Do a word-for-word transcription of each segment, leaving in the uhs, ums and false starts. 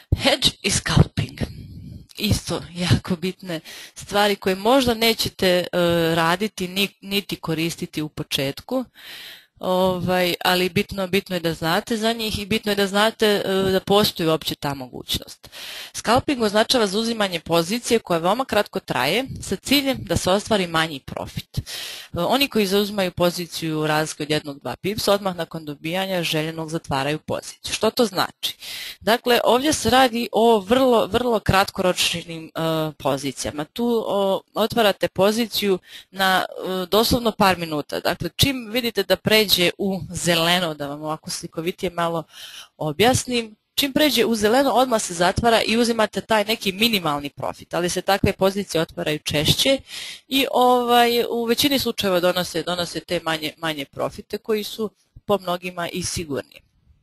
Hedge i scalping. Isto jako bitne stvari koje možda nećete uh, raditi niti koristiti u početku. Ovaj, ali bitno, bitno je da znate za njih i bitno je da znate uh, da postoji uopće ta mogućnost. Scalping označava zauzimanje pozicije koja veoma kratko traje sa ciljem da se ostvari manji profit. Uh, oni koji zauzimaju poziciju razlike od jednog do dva pipsa odmah nakon dobijanja željenog zatvaraju poziciju. Što to znači? Dakle, ovdje se radi o vrlo, vrlo kratkoročnim uh, pozicijama. Tu uh, otvarate poziciju na uh, doslovno par minuta. Dakle, čim vidite da pređe u zeleno, da vam ovako slikovitije malo objasnim, čim pređe u zeleno odmah se zatvara i uzimate taj neki minimalni profit, ali se takve pozicije otvaraju češće i ovaj, u većini slučajeva donose, donose te manje, manje profite koji su po mnogima i sigurni.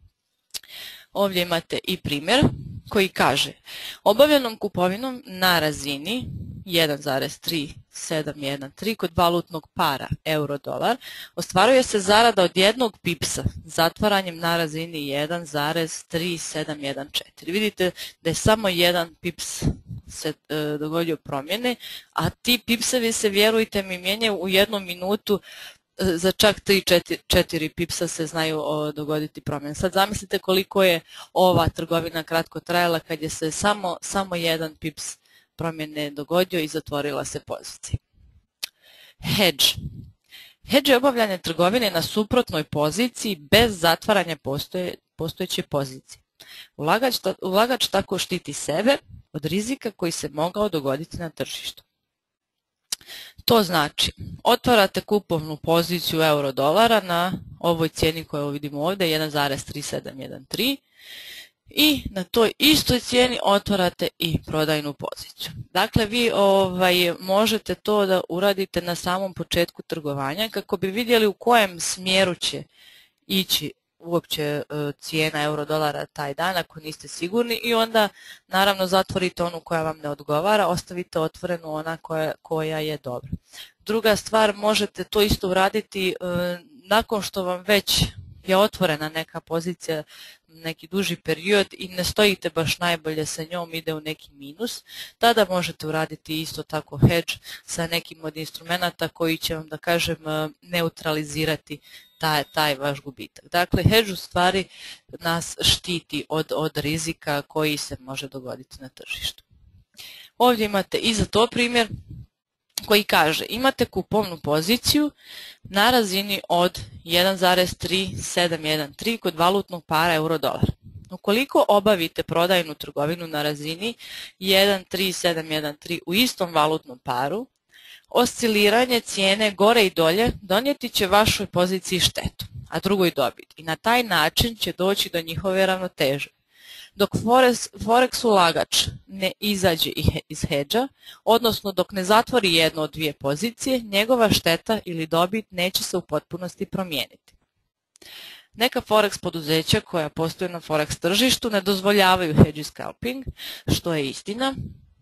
Ovdje imate i primjer koji kaže: obavljenom kupovinom na razini jedan zarez tri sedam jedan tri kod valutnog para euro-dolar ostvaruje se zarada od jednog pipsa zatvaranjem na razini jedan zarez tri sedam jedan četiri. Vidite da je samo jedan pips se e, dogodio promjene, a ti pipsevi se, vjerujte mi, mijenjaju u jednu minutu. Za čak tri četiri pipsa se znaju dogoditi promjene. Sad zamislite koliko je ova trgovina kratko trajala kad je se samo, samo jedan pips promjene dogodio i zatvorila se pozicija. Hedge. Hedge je obavljanje trgovine na suprotnoj poziciji bez zatvaranja postoje, postojeće pozicije. Ulagač, ulagač tako štiti sebe od rizika koji se mogao dogoditi na tržištu. To znači, otvarate kupovnu poziciju euro-dolara na ovoj cijeni koju vidimo ovdje, jedan zarez tri sedam jedan tri, i na toj istoj cijeni otvarate i prodajnu poziciju. Dakle, vi ovaj, možete to da uradite na samom početku trgovanja kako bi vidjeli u kojem smjeru će ići uopće cijena euro-dolara taj dan ako niste sigurni, i onda naravno zatvorite onu koja vam ne odgovara, ostavite otvorenu ona koja, koja je dobra. Druga stvar, možete to isto uraditi e, nakon što vam već je otvorena neka pozicija neki duži period i ne stojite baš najbolje sa njom, ide u neki minus, tada možete uraditi isto tako hedge sa nekim od instrumenta koji će vam, da kažem, neutralizirati taj, taj vaš gubitak. Dakle, hedge u stvari nas štiti od, od rizika koji se može dogoditi na tržištu. Ovdje imate i za to primjer koji kaže: imate kupovnu poziciju na razini od jedan zarez tri sedam jedan tri kod valutnog para euro-dolar. Ukoliko obavite prodajnu trgovinu na razini jedan zarez tri sedam jedan tri u istom valutnom paru, osciliranje cijene gore i dolje donijeti će vašoj poziciji štetu, a drugoj dobit, i na taj način će doći do njihove ravnoteže. Dok Forex ulagač ne izađe iz hedža, odnosno dok ne zatvori jednu od dvije pozicije, njegova šteta ili dobit neće se u potpunosti promijeniti. Neka Forex poduzeća koja postoje na Forex tržištu ne dozvoljavaju hedge i scalping, što je istina,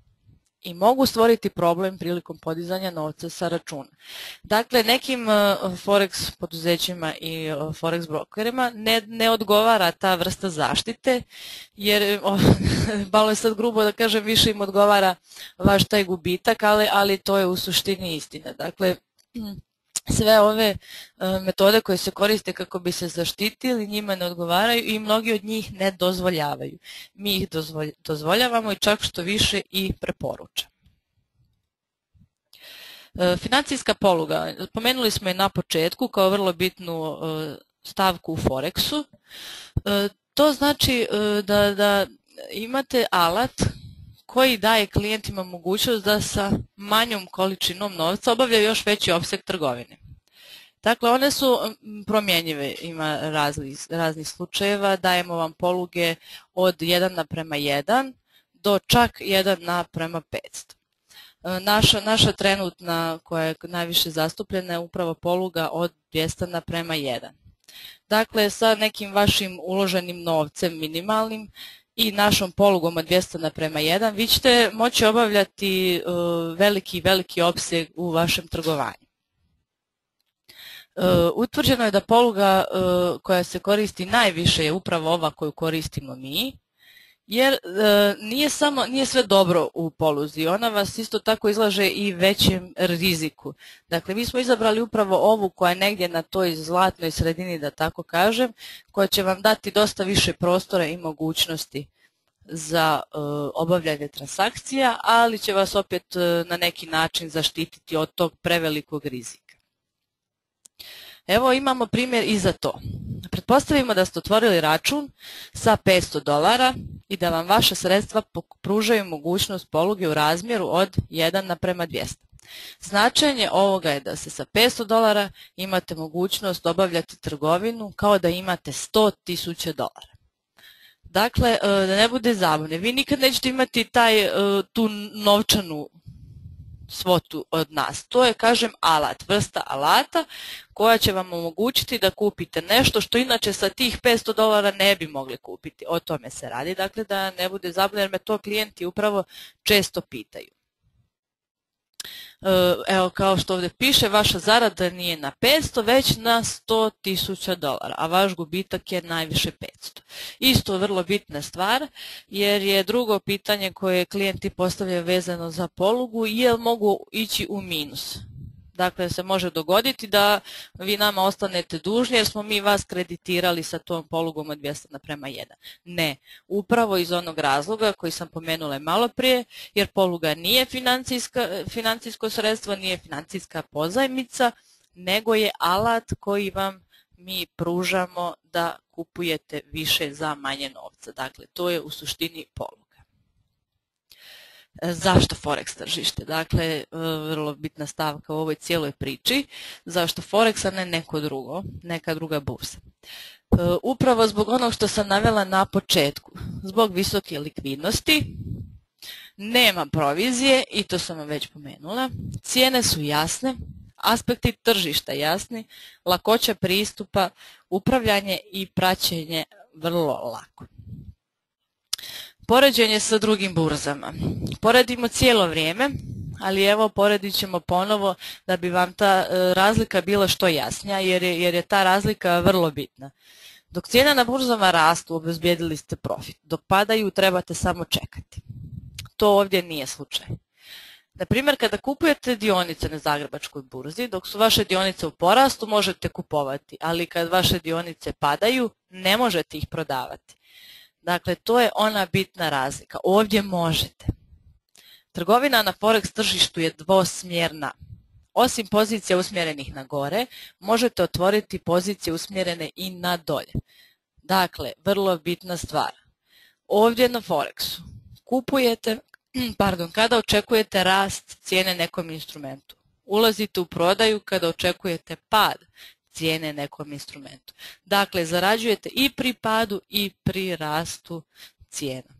i mogu stvoriti problem prilikom podizanja novca sa računa. Dakle, nekim Forex poduzećima i Forex brokerima ne, ne odgovara ta vrsta zaštite, jer, malo je sad grubo da kažem, više im odgovara vaš taj gubitak, ali, ali to je u suštini istina. Dakle, sve ove metode koje se koriste kako bi se zaštitili njima ne odgovaraju i mnogi od njih ne dozvoljavaju. Mi ih dozvoljavamo i čak što više i preporučamo. Financijska poluga. Pomenuli smo je na početku kao vrlo bitnu stavku u Forexu. To znači da, da imate alat koji daje klijentima mogućnost da sa manjom količinom novca obavljaju još veći opseg trgovine. Dakle, one su promjenjive, ima raznih, raznih slučajeva, dajemo vam poluge od jedan naprema jedan do čak jedan naprema petsto. Naša, naša trenutna, koja je najviše zastupljena, je upravo poluga od dvjesto naprema jedan. Dakle, sa nekim vašim uloženim novcem minimalnim i našom polugom od dvjesto naprema jedan, vi ćete moći obavljati veliki, veliki opseg u vašem trgovanju. Utvrđeno je da poluga koja se koristi najviše je upravo ova koju koristimo mi, jer e, nije samo nije sve dobro u poluzi, ona vas isto tako izlaže i većem riziku. Dakle, mi smo izabrali upravo ovu koja je negdje na toj zlatnoj sredini, da tako kažem, koja će vam dati dosta više prostora i mogućnosti za e, obavljanje transakcija, ali će vas opet e, na neki način zaštititi od tog prevelikog rizika. Evo imamo primjer i za to. Pretpostavimo da ste otvorili račun sa petsto dolara i da vam vaša sredstva pružaju mogućnost poluge u razmjeru od jedan naprema dvjesto. Značenje ovoga je da se sa petsto dolara imate mogućnost obavljati trgovinu kao da imate sto tisuća dolara. Dakle, da ne bude zabune, vi nikad nećete imati taj, tu novčanu svotu od nas. To je, kažem, alat, vrsta alata koja će vam omogućiti da kupite nešto što inače sa tih petsto dolara ne bi mogli kupiti. O tome se radi, dakle da ne bude zabune, jer me to klijenti upravo često pitaju. Evo, kao što ovdje piše, vaša zarada nije na petsto, već na sto tisuća dolara, a vaš gubitak je najviše petsto. Isto vrlo bitna stvar, jer je drugo pitanje koje klijenti postavljaju vezano za polugu, je li mogu ići u minus. Dakle, se može dogoditi da vi nama ostanete dužni jer smo mi vas kreditirali sa tom polugom od dvjesto naprema jedan. Ne, upravo iz onog razloga koji sam pomenula malo prije, jer poluga nije financijsko sredstvo, nije financijska pozajmica, nego je alat koji vam mi pružamo da kupujete više za manje novca. Dakle, to je u suštini poluga. Zašto Forex tržište? Dakle, vrlo bitna stavka u ovoj cijeloj priči. Zašto Forex, a ne neko drugo, neka druga bursa? Upravo zbog onog što sam navela na početku. Zbog visoke likvidnosti, nema provizije, i to sam vam već pomenula, cijene su jasne, aspekti tržišta jasni, lakoća pristupa, upravljanje i praćenje vrlo lako. Poređenje sa drugim burzama. Poredimo cijelo vrijeme, ali evo poredit ćemo ponovo da bi vam ta razlika bila što jasnija, jer je, jer je ta razlika vrlo bitna. Dok cijene na burzama rastu, obezbijedili ste profit. Dok padaju, trebate samo čekati. To ovdje nije slučaj. Na primjer, kada kupujete dionice na Zagrebačkoj burzi, dok su vaše dionice u porastu, možete kupovati, ali kad vaše dionice padaju, ne možete ih prodavati. Dakle, to je ona bitna razlika. Ovdje možete. Trgovina na Forex tržištu je dvosmjerna. Osim pozicija usmjerenih na gore, možete otvoriti pozicije usmjerene i na dolje. Dakle, vrlo bitna stvar. Ovdje na Forexu kupujete, pardon, kada očekujete rast cijene nekom instrumentu. Ulazite u prodaju kada očekujete pad cijene nekom instrumentu. Dakle, zarađujete i pri padu i pri rastu cijena.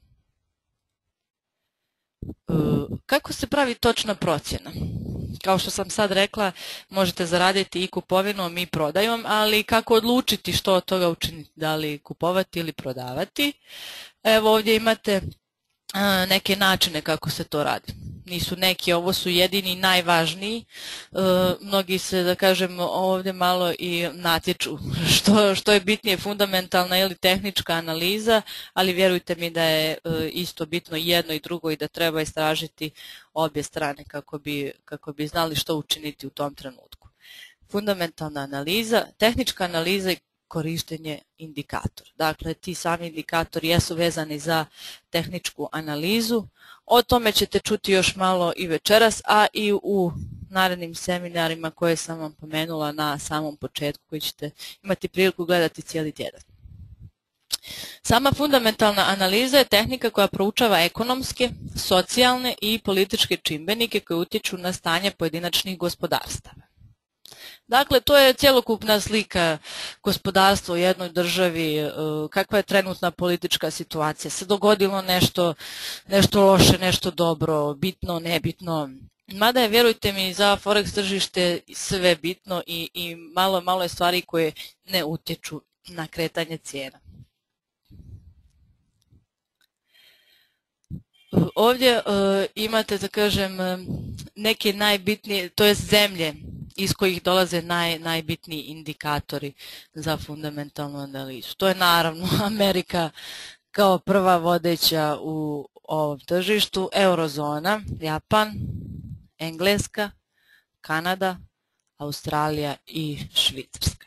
Kako se pravi točna procjena? Kao što sam sad rekla, možete zaraditi i kupovinom i prodajom, ali kako odlučiti što od toga učiniti, da li kupovati ili prodavati? Evo ovdje imate neke načine kako se to radi. Nisu neki, ovo su jedini najvažniji. Mnogi se, da kažem, ovdje malo i natječu što, što je bitnije, fundamentalna ili tehnička analiza, ali vjerujte mi da je isto bitno jedno i drugo i da treba istražiti obje strane kako bi, kako bi znali što učiniti u tom trenutku. Fundamentalna analiza, tehnička analiza i korištenje indikatora. Dakle, ti sami indikatori jesu vezani za tehničku analizu. O tome ćete čuti još malo i večeras, a i u narednim seminarima koje sam vam pomenula na samom početku, koji ćete imati priliku gledati cijeli tjedan. Sama fundamentalna analiza je tehnika koja proučava ekonomske, socijalne i političke čimbenike koji utječu na stanje pojedinačnih gospodarstava. Dakle, to je cjelokupna slika gospodarstva u jednoj državi, kakva je trenutna politička situacija, se dogodilo nešto, nešto loše, nešto dobro, bitno, nebitno. Mada je, vjerujte mi, za Forex tržište sve bitno i, i malo, malo je stvari koje ne utječu na kretanje cijena. Ovdje uh, imate, da kažem, neke najbitnije, to je zemlje iz kojih dolaze naj, najbitniji indikatori za fundamentalnu analizu. To je naravno Amerika kao prva vodeća u ovom tržištu eurozona, Japan, Engleska, Kanada, Australija i Švicarska.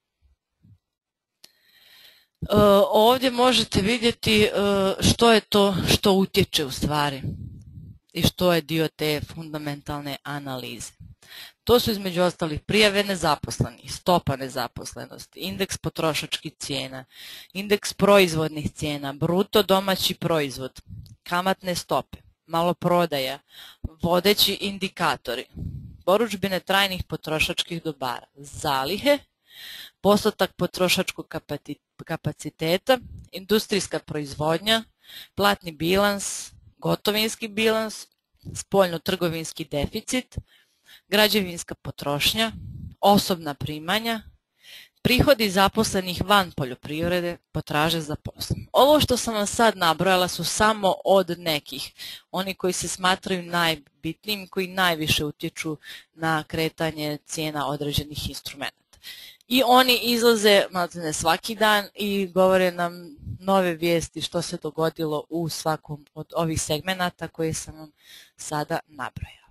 Ovdje možete vidjeti što je to što utječe u stvari i što je dio te fundamentalne analize. To su između ostalih prijave nezaposlenih, stopa nezaposlenosti, indeks potrošačkih cijena, indeks proizvodnih cijena, bruto domaći proizvod, kamatne stope, maloprodaja, vodeći indikatori, porudžbine trajnih potrošačkih dobara, zalihe, postotak potrošačkog kapaciteta, industrijska proizvodnja, platni bilans, gotovinski bilans, spoljno-trgovinski deficit, građevinska potrošnja, osobna primanja, prihodi zaposlenih van poljoprivrede, potraže za poslom. Ovo što sam vam sad nabrojala su samo od nekih, oni koji se smatraju najbitnijim, koji najviše utječu na kretanje cijena određenih instrumenata. I oni izlaze maltene svaki dan i govore nam nove vijesti što se dogodilo u svakom od ovih segmenata koje sam vam sada nabrojala.